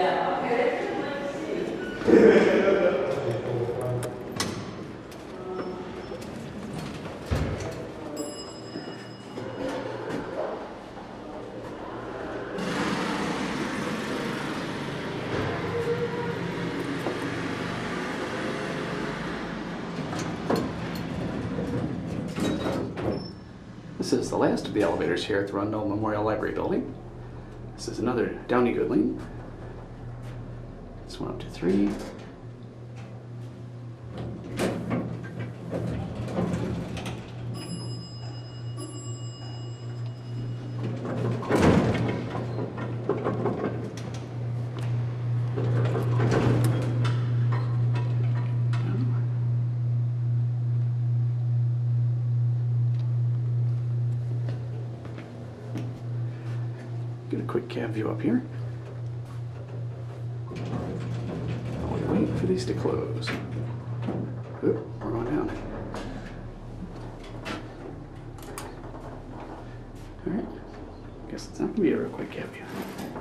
This is the last of the elevators here at the Rundle Memorial Library building. This is another Downey-Goodlein. This one up to 3. Get a quick cab view up here. While we wait for these to close. Oop, we're going down. Alright. Guess it's not going to be a real quick cab view.